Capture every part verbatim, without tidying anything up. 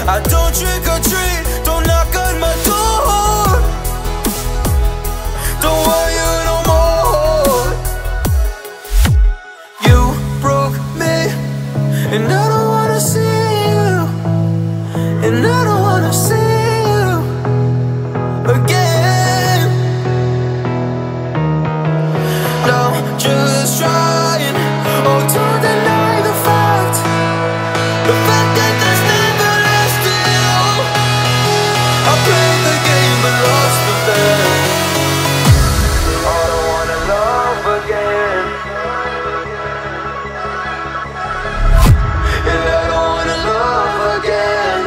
I don't trick or treat, don't knock on my door. Don't want you no more. You broke me, and I don't wanna see you, and I don't wanna see you again. No, just trying, oh, don't deny the fact, the fact that there's never less to you. I played the game but lost the bet. I don't wanna love again, and I don't wanna love again.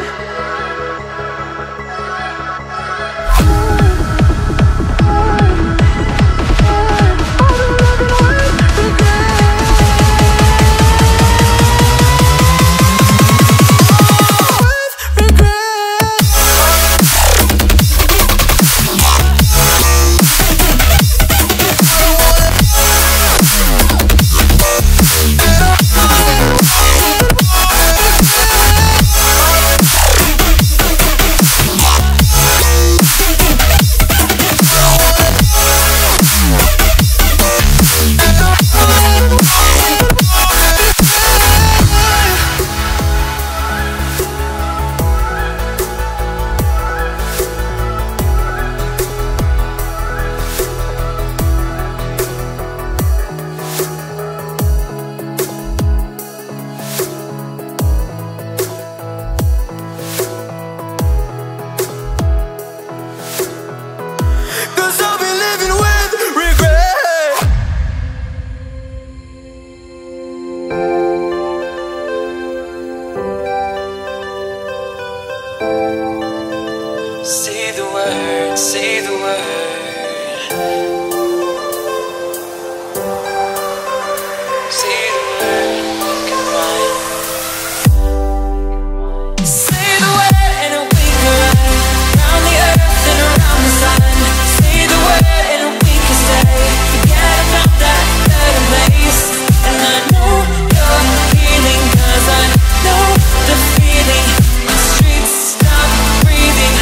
Say the word, say the word. Say the word, come on. Say the word and we can run around the earth and around the sun. Say the word and we can stay. Forget about that better place. And I know you're healing, cause I know the feeling. The streets stop breathing.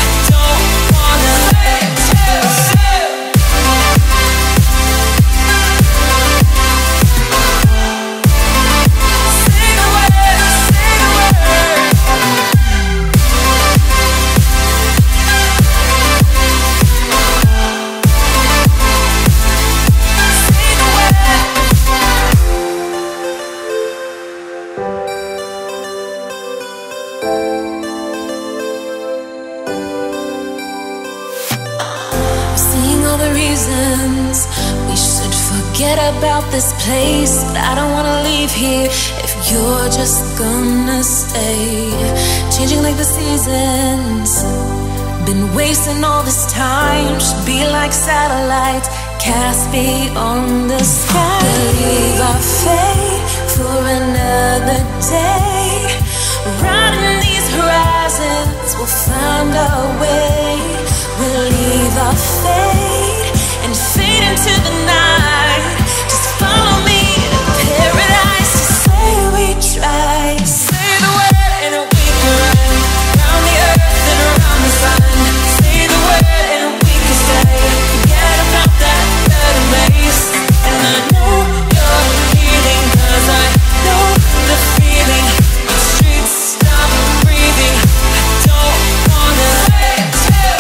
We should forget about this place, but I don't wanna leave here if you're just gonna stay. Changing like the seasons, been wasting all this time. Should be like satellites cast beyond the sky. Leave our fate for another day. Riding these horizons, we'll find our way. We'll leave our fate and fade into the night. Just follow me to paradise. Just say we try. Say the word and we can run around the earth and around the sun. Say the word and we can stay. Forget about that better place. And I know you're healing, cause I know the feeling. The streets stop breathing. I don't wanna let you.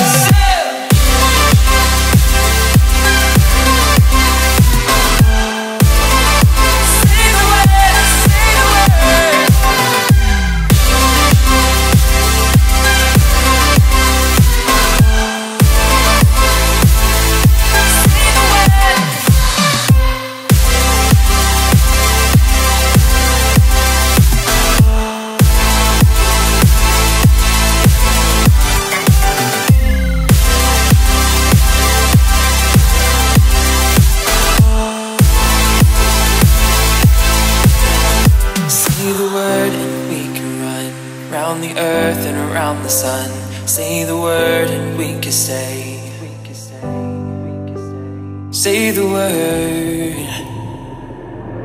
The earth and around the sun. Say the word and we can stay. Say the word.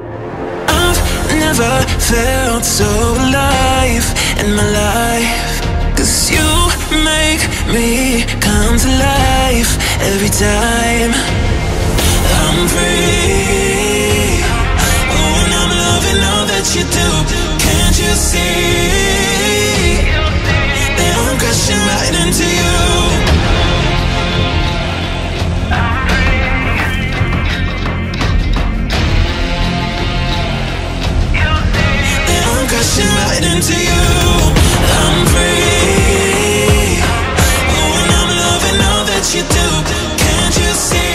I've never felt so alive in my life. 'cause you make me come to life every time I'm free. Oh, and I'm loving all that you do. Can't you see that I'm crashing right into you? That I'm crashing right into you. I'm free. Oh, and I'm loving all that you do. Can't you see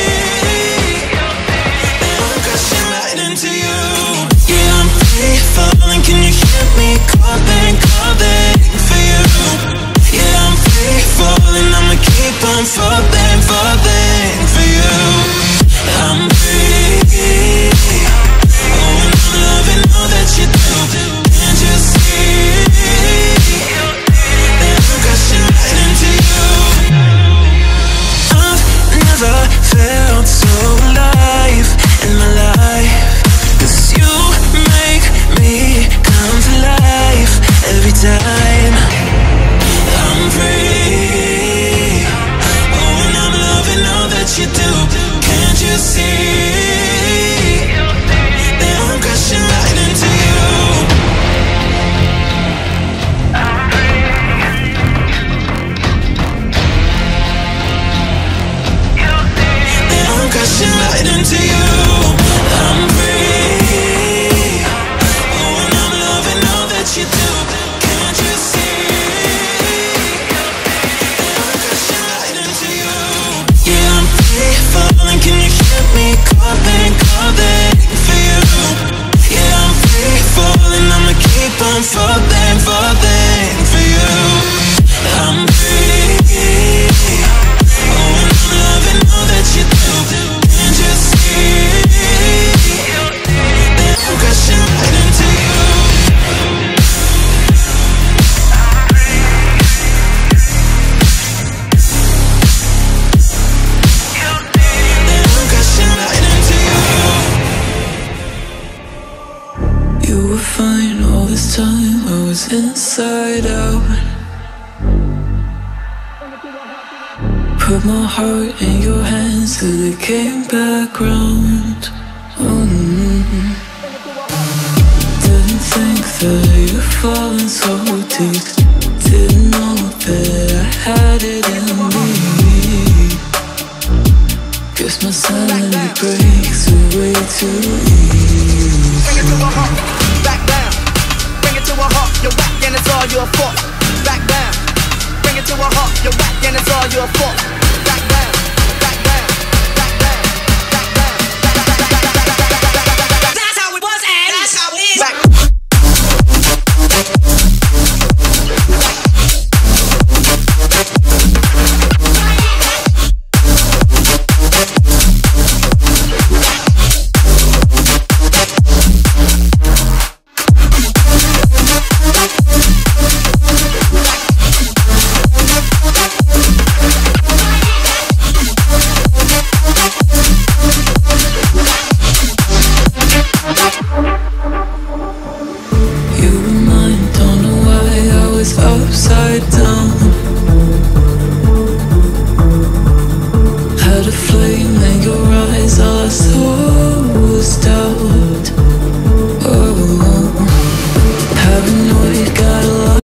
that I'm crashing right into you? Yeah, I'm free falling. Can you hear me calling, calling for you? Yeah, I'm free falling. I'ma keep on falling, falling for you. I'm free. Oh, and I'm loving all that you do. Can't you see that I'm crashing right into you? I've never felt so alive in my life, 'cause you make me come to life every time I'm free. Oh, and I'm loving all that you do. Can't you see that I'm crashing right into you? That I'm crashing right into you. I'm free. Oh, and I'm loving all that you do. Can't you see that I'm crashing right into you? Yeah, I'm free falling. Can you hear me calling, calling for you? Yeah, I'm free falling. I'ma keep on falling, falling for you. I'm free. Oh, and I'm loving all that you do. Can't you see that I'm crashing right into you? That I'm crashing right into you. You were fine all this time. I was inside out. Put my heart in your hands till it came back round. Mm-hmm. Didn't think that you'd fallen so deep. Didn't know that I had it in me. Guess my sanity breaks away too easy. Bring it to a halt, back down. Bring it to a halt, you're whack and it's all your fault. Back down. Bring it to a halt, you're whack and it's all your fault.